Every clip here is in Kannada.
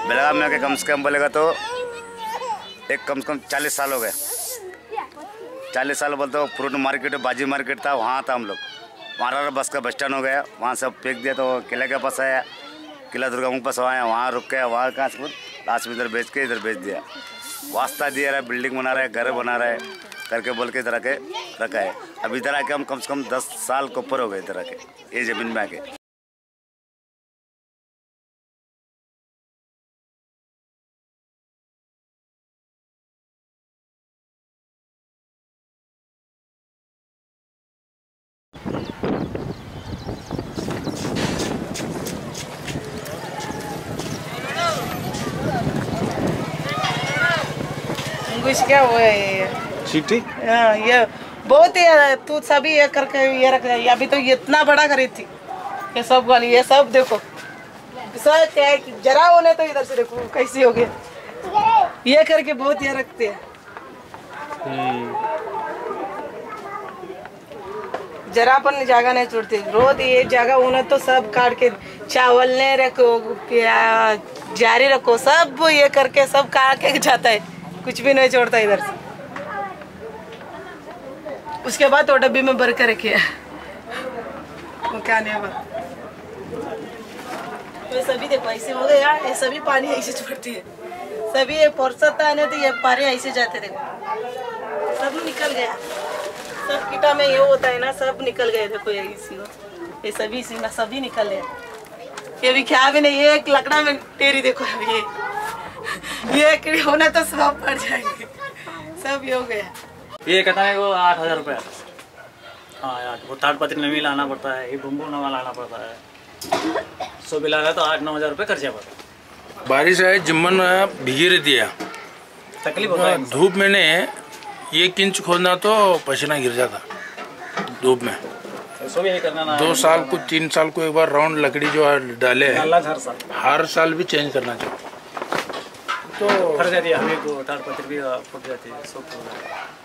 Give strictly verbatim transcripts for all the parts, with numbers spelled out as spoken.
बेलगाम में आके कम से कम बोलेगा तो एक कम से कम चालीस साल हो गए। चालीस साल बोलते हो फ्रूट मार्केट बाजी मार्केट था, वहाँ था हम लोग। वहाँ बस का बस स्टैंड हो गया, वहाँ सब फेंक दिया तो किले के पास आया, किला दुर्गा मुख पास आया, वहाँ रुक गया, वहाँ कहाँ से लास्ट में इधर बेच के इधर बेच दिया। वास्ता दिया रहा है, बिल्डिंग बना रहा है, घर बना रहा है करके बोल के इधर आके रखा है। अब इधर आके हम कम से कम दस साल के ऊपर हो गए इधर आके, ये ज़मीन में आके। कुछ क्या हुआ है ये चीटी? हाँ, ये बहुत ही तू सभी ये करके ये रख रहा है। अभी तो इतना बड़ा खरीद थी ये सब वाली, ये सब देखो सब क्या है, जरा होने तो इधर से देखो कैसी हो गई। ये करके बहुत ये रखते हैं, जरा पर जगह नहीं छोड़ते। रोज ये जगह होने तो सब काट के चावल नहीं रखो, जारी रखो, सब ये करके सब काट के जाता है, कुछ भी नहीं छोड़ता इधर से। उसके बाद तो डब्बी में भर के रखे वो क्या नहीं बा। ये सभी देखो ऐसे हो गया, ये सभी पानी ऐसे छोड़ती है, सभी ये फुर्सत आने तो ये पानी ऐसे जाते देखो, सब निकल गया। सब कीटा में ये होता है ना, सब निकल गए देखो, ये इसी ये सभी इसी में सभी निकल गया। ये भी क्या भी नहीं, ये एक लकड़ा में टेरी देखो, ये ये कीड़ी होना तो सब पड़ जाएंगे, सब ये हो गया। ये कहता है वो आठ हजार रुपये। हाँ यार, वो ताड़ पत्री नवी लाना पड़ता है, ये बम्बू नवा लाना पड़ता है, सो भी लगा तो आठ नौ हजार रुपये खर्चा पड़ता है। बारिश आए जिम्मन भीगी रहती है, तकलीफ होता है। धूप में ने एक इंच खोदना तो पसीना गिर जाता धूप में। सो भी यही करना ना, दो साल को तीन साल को एक बार राउंड लकड़ी जो डाले है हर साल हर साल भी चेंज करना चाहिए, तो फट जाती है हमें को, ताड़ पत्री भी फट जाती है, सब फट जाता है।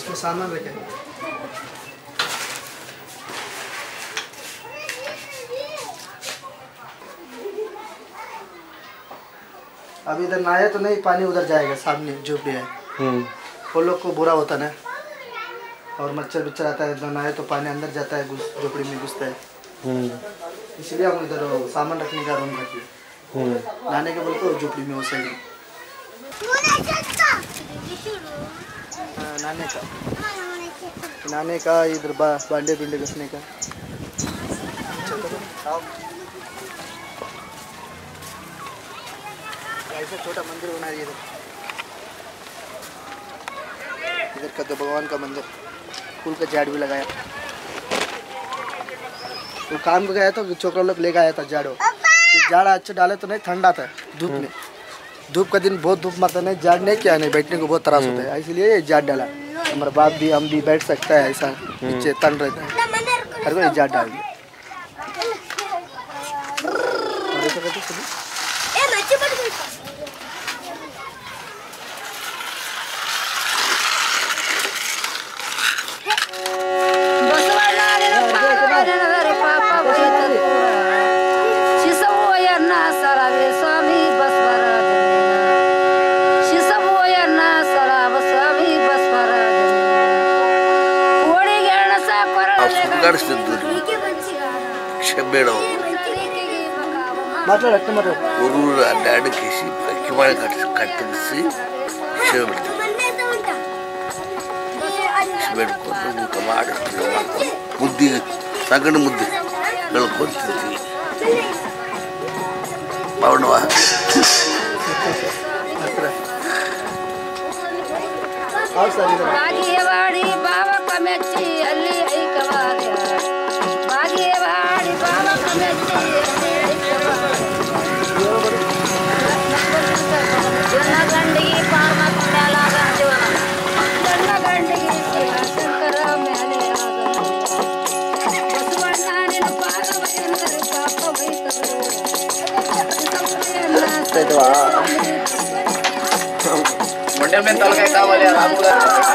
इसमें सामान रखे। अब इधर नहाए तो नहीं, पानी उधर जाएगा, सामने जो भी है वो लोग को बुरा होता ना, और मच्छर बिच्छर आता है, इधर नहाए तो पानी अंदर जाता है, झोपड़ी में घुसता है, इसलिए हम इधर सामान रखने का रूम रखिए। नहाने के बोलते झोपड़ी में वो साइड नहाने का नहाने का इधर बा बांडे बिंडे घसने का। ऐसा छोटा मंदिर बना दिया इधर का, तो भगवान का मंदिर, फूल का झाड़ भी लगाया। वो काम को गया तो छोकरा लोग लेकर आया था झाड़ो, झाड़ अच्छा डाले तो नहीं, ठंडा था धूप में, धूप का दिन बहुत धूप मारता नहीं, झाड़ नहीं किया नहीं, बैठने को बहुत त्रास होता है, इसलिए ये झाड़ डाला। हमारा बाप भी हम भी बैठ सकता है, ऐसा नीचे तन रहता है, हर कोई झाड़ डाल दिया। ఊరు అడ్డాడికేసి పక్కివాళ్ళు కట్టి కట్టిసి పెట్టుకొని ఇంకా మాడుతుంది ముద్ది సగటు ముద్ది కొడుతుంది బాగున్నావా? मंडे में तल के का बोले आपका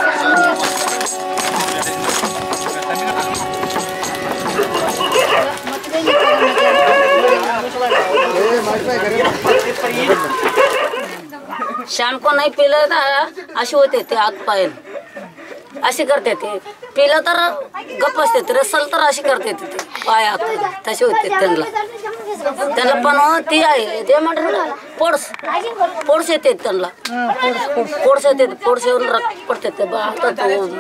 शाम को नहीं पिलं तर अशी होते ते हात पाय असे करते ते, पिलं तर गप्प असते ते, रसल तर अशी करते ते पाय हात तसे होते त्यांना त्यांना पण ती आहे ते म्हणतात पोड्स पोड्स येते त्यांना, पोड्स येते, पोड्स येऊन रक्त पडते ते हातात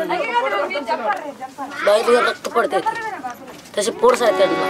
बाहेर रक्त पडते तसे पोड्स आहेत त्यांना।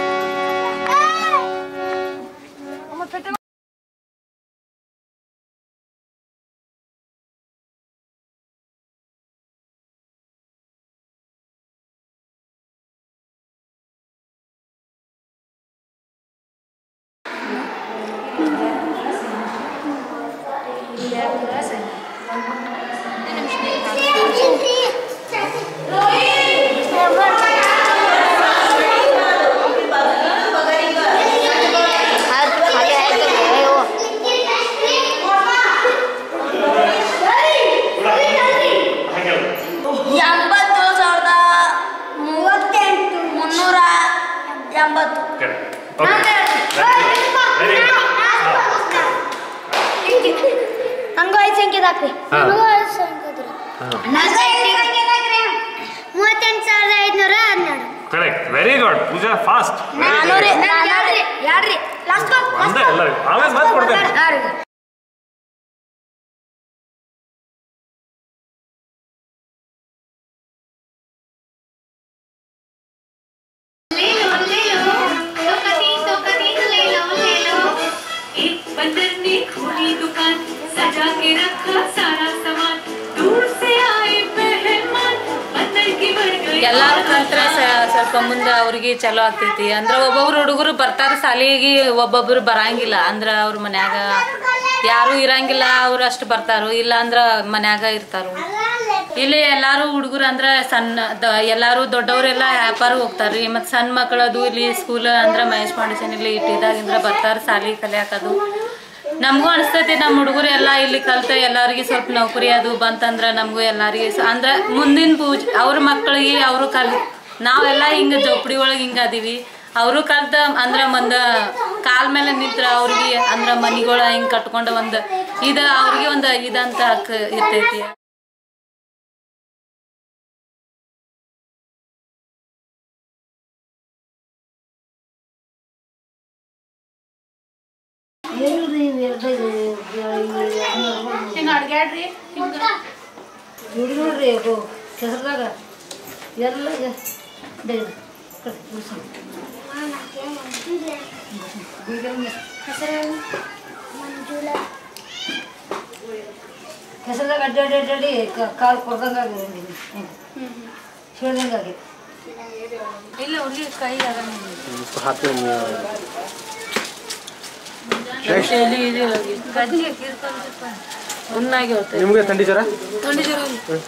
Correct. Very good. Pooja, fast. Very good. Last one. Last one. Always must put them. ಎಲ್ಲಾರು ಕಂತ್ರೆ ಸ್ವಲ್ಪ ಮುಂದೆ ಅವ್ರಿಗೆ ಚಲೋ ಆಗ್ತೈತಿ ಅಂದ್ರೆ ಒಬ್ಬೊಬ್ರು ಹುಡುಗರು ಬರ್ತಾರ ಸಾಲಿಗೆ, ಒಬ್ಬೊಬ್ರು ಬರಂಗಿಲ್ಲ ಅಂದ್ರೆ ಅವ್ರ ಮನ್ಯಾಗ ಯಾರು ಇರಂಗಿಲ್ಲ, ಅವ್ರು ಅಷ್ಟು ಬರ್ತಾರೋ ಇಲ್ಲ ಅಂದ್ರೆ ಮನ್ಯಾಗ ಇರ್ತಾರೋ। ಇಲ್ಲಿ ಎಲ್ಲಾರು ಹುಡುಗರು ಅಂದ್ರೆ ಸಣ್ಣ ಎಲ್ಲಾರು ದೊಡ್ಡವರೆಲ್ಲ ವ್ಯಾಪಾರ ಹೋಗ್ತಾರ್ರಿ, ಮತ್ತು ಸಣ್ಣ ಮಕ್ಕಳದು ಇಲ್ಲಿ ಸ್ಕೂಲ್ ಅಂದ್ರೆ ಮಹೇಶ್ ಫೌಂಡೇಶನ್ ಇಲ್ಲಿ ಇಟ್ಟಿದಾಗಿಂದ್ರ ಬರ್ತಾರ ಸಾಲಿ ಕಲಿಯಾಕದು, ನಮಗೂ ಅನಿಸ್ತೈತಿ ನಮ್ಮ ಹುಡುಗರು ಎಲ್ಲ ಇಲ್ಲಿ ಕಲ್ತ ಎಲ್ಲರಿಗೆ ಸ್ವಲ್ಪ ನೌಕರಿ ಅದು ಬಂತಂದ್ರೆ ನಮಗೂ ಎಲ್ಲರಿಗೆ ಅಂದ್ರೆ ಮುಂದಿನ ಪೂಜೆ ಅವ್ರ ಮಕ್ಕಳಿಗೆ ಅವರು ಕಲ್ ನಾವೆಲ್ಲ ಹಿಂಗೆ ಜೋಪಡಿ ಒಳಗೆ ಹಿಂಗೆ ಅದೀವಿ ಅವರು ಕಲ್ತ ಅಂದ್ರೆ ಒಂದು ಕಾಲ್ ಮೇಲೆ ನಿಂತ್ರ ಅವ್ರಿಗೆ ಅಂದ್ರೆ ಮನಿಗಳ ಹಿಂಗೆ ಕಟ್ಕೊಂಡು ಒಂದು ಇದು ಅವ್ರಿಗೆ ಒಂದು ಇದಂತ ಇರ್ತೈತಿ. ಹಿಂಗೆ ಅಡ್ಗ್ಯಾಡ್ರಿ ನೋಡಿ ನೋಡ್ರಿ ಕೆಸರದಾಗ ಎಲ್ಲ ಕೆಸರದಾಗ ಅಡ್ಡಿ ಅಡ್ಡಿ ಅಡ್ಡಿ ಕಾಲು ಕೊಡ್ದಂಗೆ ಹೇಳ್ದಂಗೆ ಇಲ್ಲ ಹುಡುಗಿ ಕೈ ನಿಮಗೆ ಥಂಡಿ ಜ್ವರ ಥಂಡಿ ಜ್ವರ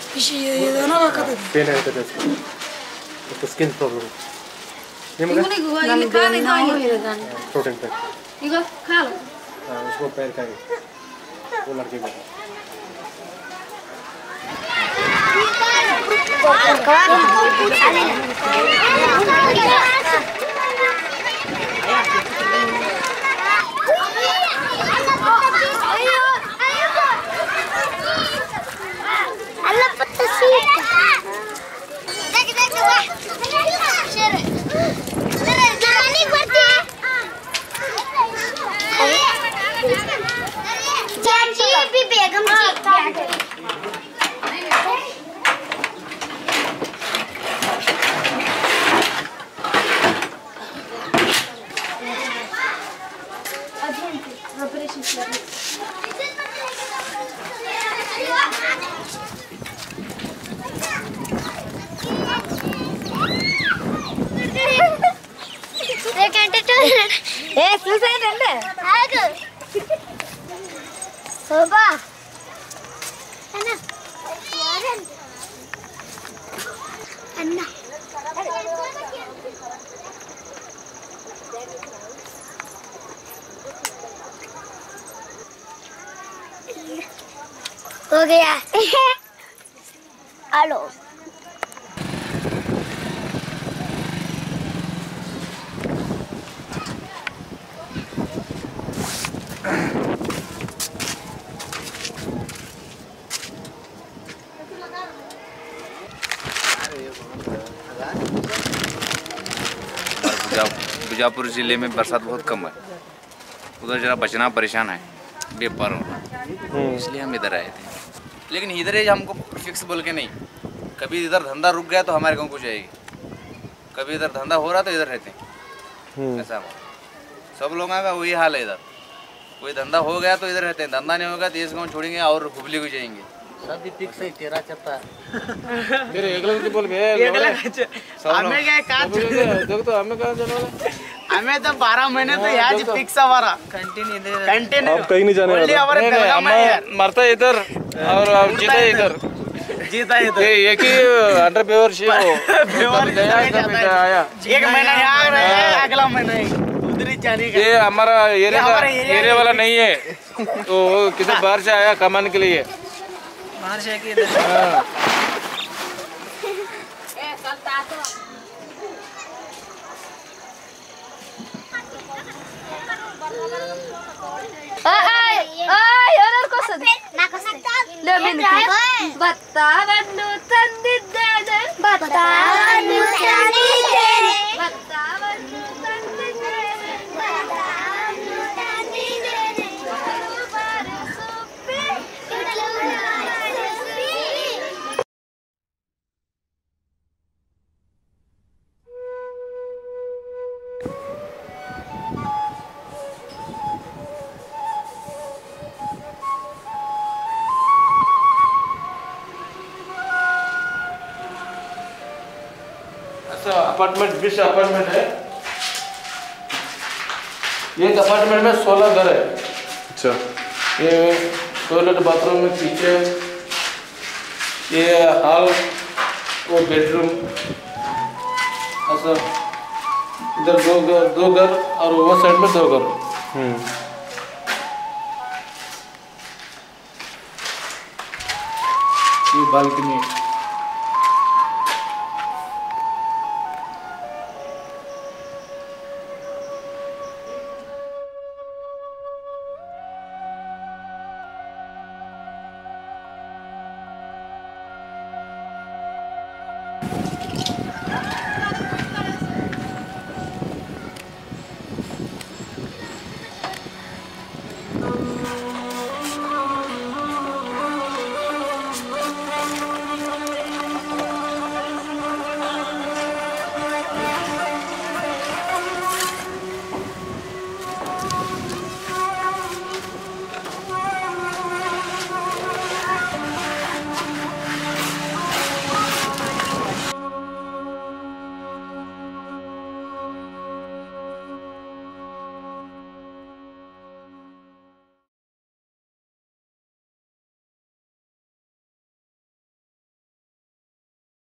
ಪೇನ್ ಆಗ್ತದೆ ಸ್ಕಿನ್ ಪ್ರಾಬ್ಲಮ್ ನಿಮಗೆ प्रोटीन पैक इगो खा लो हां उसको पैर का वो लड़के को अल्लाह पत्ता सीट देख देख शेर तेरे जवानी बढ़ती है चाची भी बेगम जी ऑपरेशन ಏ ಸೂಸೈಡ್ ಅಲ್ಲ ಆಗ ಸೋಬಾ ಅಣ್ಣ ಯಾರನ್ ಅಣ್ಣ हो गया हेलो बीजापुर ज़िले में बरसात बहुत कम है, उधर जरा बचना परेशान है बेपार होना, इसलिए हम इधर आए थे। लेकिन इधर ही हमको फिक्स बोल के नहीं, कभी इधर धंधा रुक गया तो हमारे गाँव को जाएगी, कभी इधर धंधा हो रहा तो इधर रहते हैं। ऐसा सब लोगों का वही हाल है, इधर कोई धंधा हो गया तो इधर रहते हैं, धंधा नहीं होगा तो इस गाँव छोड़ेंगे और हुबली को जाएंगे। सभी फिक्स है तेरा चत्ता तेरे एक लोग बोल बे हमें क्या काज देखो तो हमें कहां जाने वाला हमें तो बारह महीने तो यहाँ जी फिक्स हमारा कंटिन्यू कंटिन्यू अब कहीं नहीं जाने वाला हम मरता है इधर और जीता है इधर जीता है इधर ये एक ही अंडर बेवरशिप हो आया एक महीना यहाँ रहे अगला महीना उधर ही जाने का। ये हमारा एरिया एरिया वाला नहीं है, तो किधर बाहर से आया कमाने के लिए बाहर से कि इधर ಭತ್ತವನ್ನು ತಂದಿದ್ದೇನೆ ಭತ್ತವನ್ನು ತಂದಿದ್ದೇನೆ ಭತ್ತವನ್ನು ತಂದಿದ್ದೇನೆ ಭತ್ತವನ್ನು ತಂದಿದ್ದೇನೆ ಬಾರು ಸೊಪ್ಪೆ अपार्टमेंट बीस अपार्टमेंट है, एक अपार्टमेंट में सोलह घर है। अच्छा, ये टॉयलेट बाथरूम में किचन, ये हॉल, वो बेडरूम, ऐसा इधर दो घर दो घर और वो साइड में दो घर। बालकनी